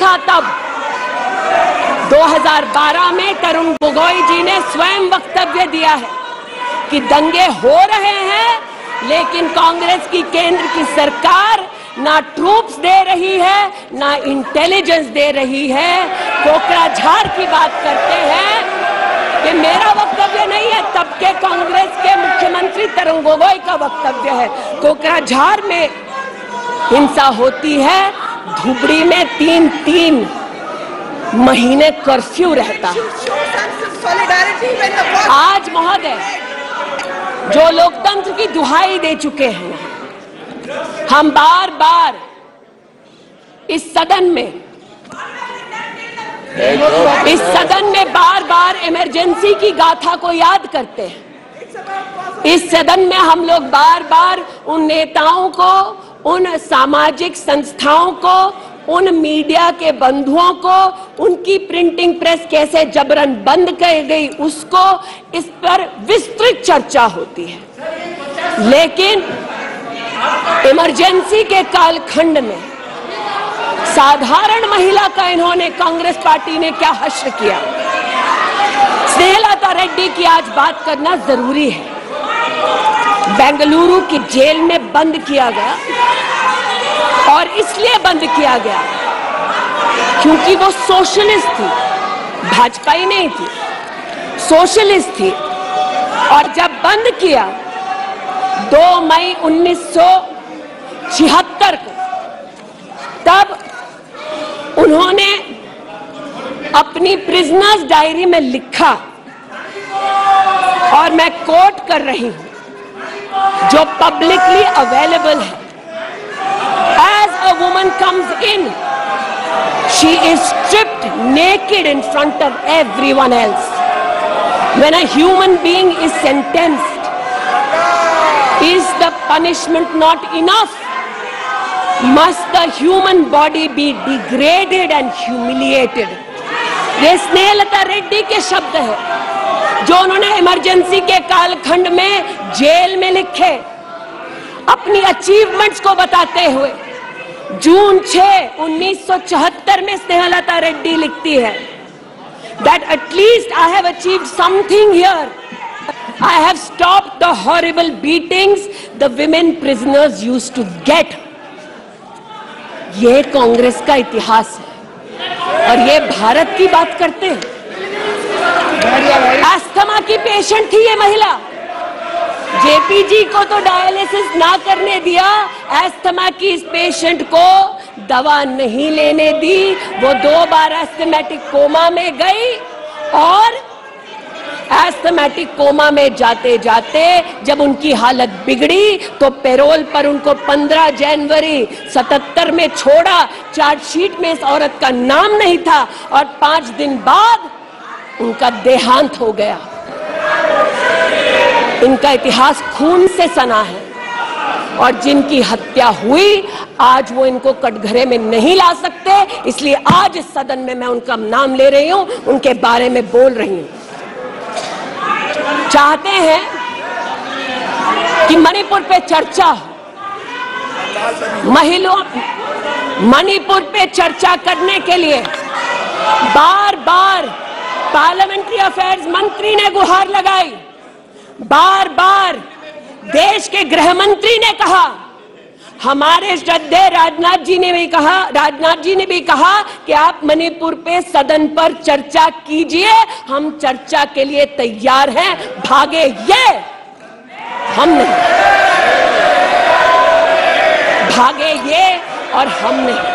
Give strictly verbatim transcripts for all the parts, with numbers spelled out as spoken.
था तब दो हज़ार बारह में तरुण गोगोई जी ने स्वयं वक्तव्य दिया है कि दंगे हो रहे हैं लेकिन कांग्रेस की केंद्र की सरकार ना ट्रूप्स दे रही है ना इंटेलिजेंस दे रही है। कोकराझार की बात करते हैं कि मेरा वक्तव्य नहीं है, तब के कांग्रेस के मुख्यमंत्री तरुण गोगोई का वक्तव्य है। कोकराझार में हिंसा होती है, धुबड़ी में तीन तीन महीने कर्फ्यू रहता है। आज महोदय जो लोकतंत्र की दुहाई दे चुके हैं, हम बार बार इस सदन में इस सदन में बार बार इमरजेंसी की गाथा को याद करते हैं। इस सदन में हम लोग बार बार उन नेताओं को, उन सामाजिक संस्थाओं को, उन मीडिया के बंधुओं को, उनकी प्रिंटिंग प्रेस कैसे जबरन बंद कर गई उसको, इस पर विस्तृत चर्चा होती है। लेकिन इमरजेंसी के कालखंड में साधारण महिला का इन्होंने, कांग्रेस पार्टी ने क्या हश्र किया। स्नेहलता रेड्डी की आज बात करना जरूरी है। बेंगलुरु की जेल में बंद किया गया और इसलिए बंद किया गया क्योंकि वो सोशलिस्ट थी, भाजपा ही नहीं थी, सोशलिस्ट थी। और जब बंद किया दो मई उन्नीस सौ छिहत्तर को, तब उन्होंने अपनी प्रिजनर्स डायरी में लिखा, और मैं कोट कर रही हूं जो पब्लिकली अवेलेबल है। As a woman comes in, she is stripped naked in front of everyone else. When a human being is sentenced, is the punishment not enough? Must the human body be degraded and humiliated? ये स्नेहलता रेड्डी के शब्द है जो उन्होंने emergency के कालखंड में jail में लिखे, अपनी अचीवमेंट्स को बताते हुए। जून छह उन्नीस सौ चौहत्तर में स्नेहलता रेड्डी लिखती है that at least I have achieved something here. I have stopped the horrible beatings the women prisoners used to get. ये कांग्रेस का इतिहास है और ये भारत की बात करते हैं। अस्थमा की पेशेंट थी ये महिला, जेपी जी को तो डायलिसिस ना करने दिया, अस्थमा की इस पेशेंट को दवा नहीं लेने दी। वो दो बार एस्थमेटिक कोमा में गई और एस्थमेटिक कोमा में जाते जाते जब उनकी हालत बिगड़ी तो पैरोल पर उनको पंद्रह जनवरी सतहत्तर में छोड़ा। चार्जशीट में इस औरत का नाम नहीं था और पांच दिन बाद उनका देहांत हो गया। इनका इतिहास खून से सना है और जिनकी हत्या हुई आज वो इनको कटघरे में नहीं ला सकते, इसलिए आज इस सदन में मैं उनका नाम ले रही हूं, उनके बारे में बोल रही हूं। चाहते हैं कि मणिपुर पे चर्चा हो, महिलाओं मणिपुर पे चर्चा करने के लिए बार बार पार्लियामेंट्री अफेयर्स मंत्री ने गुहार लगाई, बार बार देश के गृह मंत्री ने कहा, हमारे श्रद्धेय राजनाथ जी ने भी कहा राजनाथ जी ने भी कहा कि आप मणिपुर पे सदन पर चर्चा कीजिए, हम चर्चा के लिए तैयार हैं। भागे ये, हम नहीं, भागे ये और हम नहीं।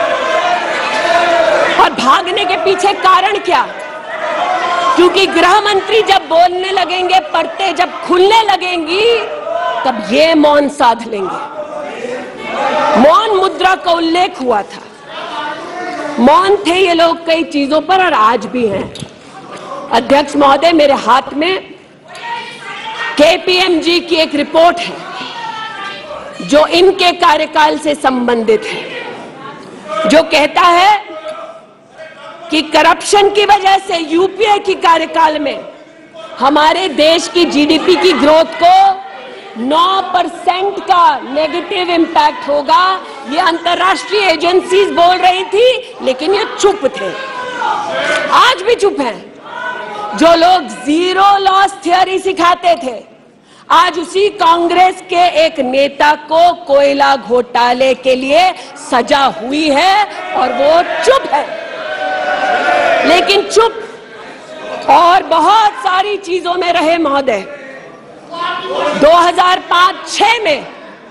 और भागने के पीछे कारण क्या? क्योंकि गृह मंत्री जब बोलने लगेंगे, परतें जब खुलने लगेंगी, तब ये मौन साध लेंगे। मौन मुद्रा का उल्लेख हुआ था, मौन थे ये लोग कई चीजों पर और आज भी हैं। अध्यक्ष महोदय, मेरे हाथ में केपीएमजी की एक रिपोर्ट है जो इनके कार्यकाल से संबंधित है, जो कहता है कि करप्शन की वजह से यूपीए की कार्यकाल में हमारे देश की जीडीपी की ग्रोथ को नौ परसेंट का नेगेटिव इम्पैक्ट होगा, ये अंतर्राष्ट्रीय एजेंसीज बोल रही थी, लेकिन ये चुप थे, आज भी चुप हैं। जो लोग जीरो लॉस थ्योरी सिखाते थे, आज उसी कांग्रेस के एक नेता को कोयला घोटाले के लिए सजा हुई है और वो चुप है। लेकिन चुप और बहुत सारी चीजों में रहे महोदय। दो हज़ार पाँच छह में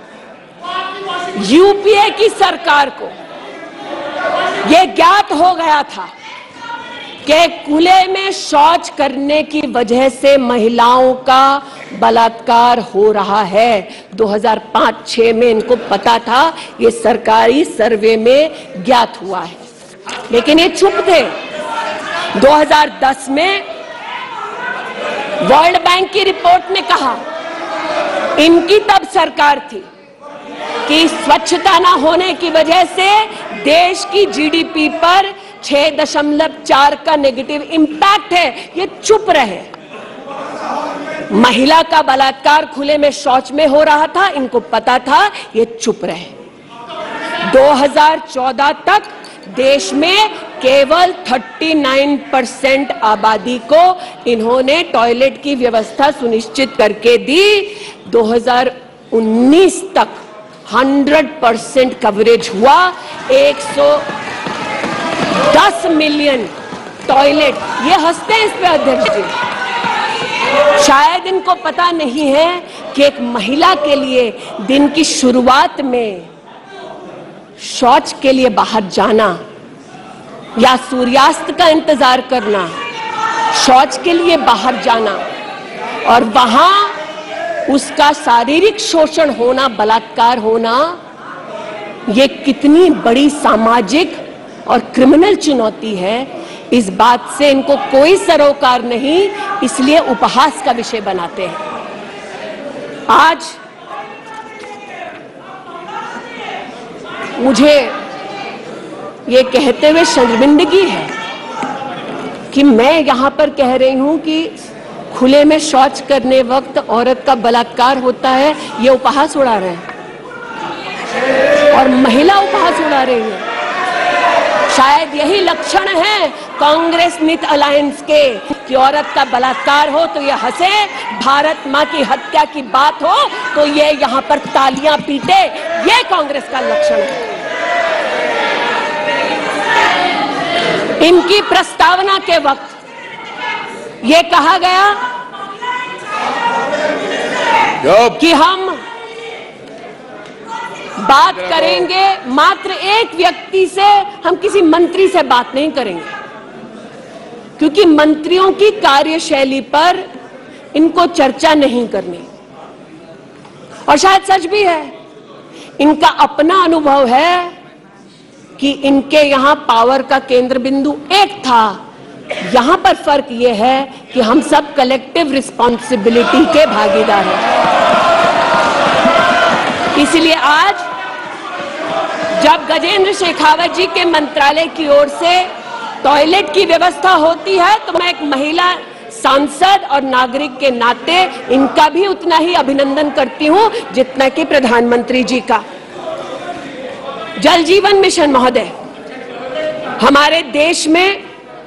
यूपीए की सरकार को यह ज्ञात हो गया था कि खुले में शौच करने की वजह से महिलाओं का बलात्कार हो रहा है। दो हज़ार पाँच छह में इनको पता था, ये सरकारी सर्वे में ज्ञात हुआ है, लेकिन ये चुप थे। दो हज़ार दस में वर्ल्ड बैंक की रिपोर्ट ने कहा, इनकी तब सरकार थी, कि स्वच्छता न होने की वजह से देश की जीडीपी पर छह दशमलव चार का नेगेटिव इंपैक्ट है। ये चुप रहे। महिला का बलात्कार खुले में शौच में हो रहा था, इनको पता था, ये चुप रहे। दो हज़ार चौदह तक देश में केवल उनतालीस परसेंट आबादी को इन्होंने टॉयलेट की व्यवस्था सुनिश्चित करके दी। दो हज़ार उन्नीस तक सौ परसेंट कवरेज हुआ। एक सौ दस मिलियन टॉयलेट, ये हंसते हैं इस पे अध्यक्ष जी। शायद इनको पता नहीं है कि एक महिला के लिए दिन की शुरुआत में शौच के लिए बाहर जाना या सूर्यास्त का इंतजार करना, शौच के लिए बाहर जाना और वहां उसका शारीरिक शोषण होना, बलात्कार होना, ये कितनी बड़ी सामाजिक और क्रिमिनल चुनौती है, इस बात से इनको कोई सरोकार नहीं, इसलिए उपहास का विषय बनाते हैं। आज मुझे ये कहते हुए शर्मिंदगी है कि मैं यहां पर कह रही हूं कि खुले में शौच करने वक्त औरत का बलात्कार होता है, ये उपहास उड़ा रहे हैं और महिला उपहास उड़ा रही है। शायद यही लक्षण है कांग्रेस नित अलायंस के कि औरत का बलात्कार हो तो ये हंसे, भारत मां की हत्या की बात हो तो ये यहां पर तालियां पीटे, ये कांग्रेस का लक्षण है। इनकी प्रस्तावना के वक्त ये कहा गया कि हम बात करेंगे, मात्र एक व्यक्ति से, हम किसी मंत्री से बात नहीं करेंगे, क्योंकि मंत्रियों की कार्यशैली पर इनको चर्चा नहीं करनी। और शायद सच भी है, इनका अपना अनुभव है कि इनके यहां पावर का केंद्र बिंदु एक था। यहां पर फर्क यह है कि हम सब कलेक्टिव रिस्पॉन्सिबिलिटी के भागीदार हैं। इसलिए आज जब गजेंद्र शेखावत जी के मंत्रालय की ओर से टॉयलेट की व्यवस्था होती है, तो मैं एक महिला सांसद और नागरिक के नाते इनका भी उतना ही अभिनंदन करती हूं जितना कि प्रधानमंत्री जी का। जल जीवन मिशन महोदय, हमारे देश में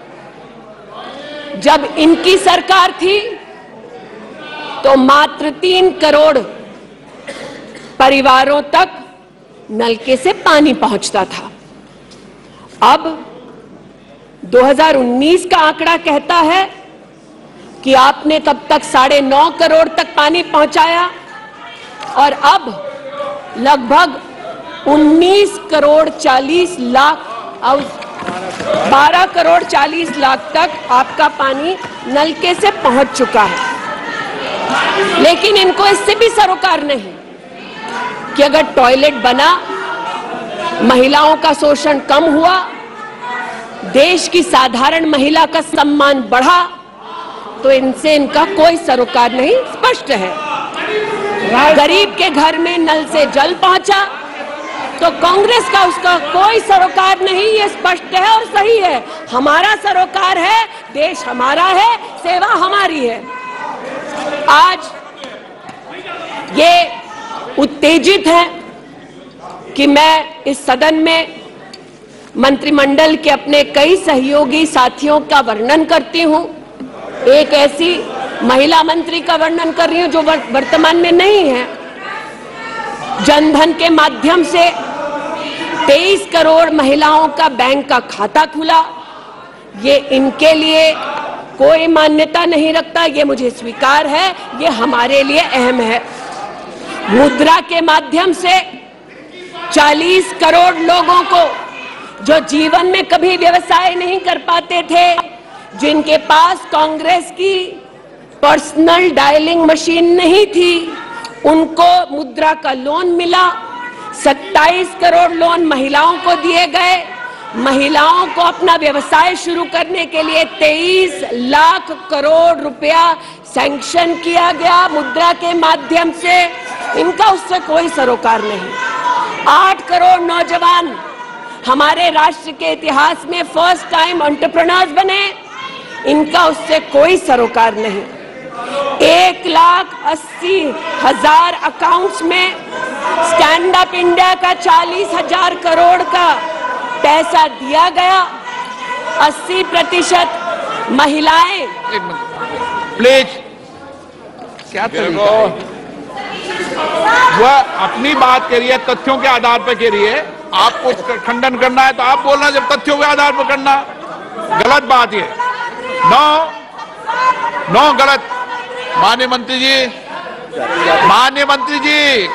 जब इनकी सरकार थी तो मात्र तीन करोड़ परिवारों तक नलके से पानी पहुंचता था। अब दो हज़ार उन्नीस का आंकड़ा कहता है कि आपने तब तक साढ़े नौ करोड़ तक पानी पहुंचाया और अब लगभग उन्नीस करोड़ चालीस लाख और बारह करोड़ चालीस लाख तक आपका पानी नलके से पहुंच चुका है। लेकिन इनको इससे भी सरोकार नहीं कि अगर टॉयलेट बना, महिलाओं का शोषण कम हुआ, देश की साधारण महिला का सम्मान बढ़ा, तो इनसे इनका कोई सरोकार नहीं। स्पष्ट है, गरीब के घर में नल से जल पहुंचा तो कांग्रेस का उसका कोई सरोकार नहीं। ये स्पष्ट है और सही है। हमारा सरोकार है, देश हमारा है, सेवा हमारी है। आज ये उत्तेजित हैं कि मैं इस सदन में मंत्रिमंडल के अपने कई सहयोगी साथियों का वर्णन करती हूं। एक ऐसी महिला मंत्री का वर्णन कर रही हूं जो वर्तमान में नहीं है। जनधन के माध्यम से तेईस करोड़ महिलाओं का बैंक का खाता खुला। ये इनके लिए कोई मान्यता नहीं रखता, ये मुझे स्वीकार है, ये हमारे लिए अहम है। मुद्रा के माध्यम से चालीस करोड़ लोगों को जो जीवन में कभी व्यवसाय नहीं कर पाते थे, जिनके पास कांग्रेस की पर्सनल डायलिंग मशीन नहीं थी, उनको मुद्रा का लोन मिला। सत्ताईस करोड़ लोन महिलाओं को दिए गए। महिलाओं को अपना व्यवसाय शुरू करने के लिए तेईस लाख करोड़ रुपया सैंक्शन किया गया मुद्रा के माध्यम से। इनका उससे कोई सरोकार नहीं। आठ करोड़ नौजवान हमारे राष्ट्र के इतिहास में फर्स्ट टाइम एंटरप्रेन्योर्स बने। इनका उससे कोई सरोकार नहीं। एक लाख अस्सी हजार अकाउंट्स में स्टैंड अप इंडिया का चालीस हजार करोड़ का पैसा दिया गया। अस्सी प्रतिशत महिलाएं। प्लीज, क्या वह अपनी बात कह रही है, तथ्यों के आधार पर कह रही है। आप कुछ खंडन करना है तो आप बोलना, जब तथ्यों के आधार पर करना गलत बात है। नो नो गलत। माननीय मंत्री जी, माननीय मंत्री जी,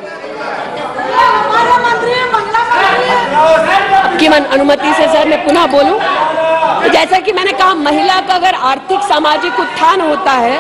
आपकी अनुमति से सर मैं पुनः बोलूं। जैसा कि मैंने कहा, महिला का अगर आर्थिक सामाजिक उत्थान होता है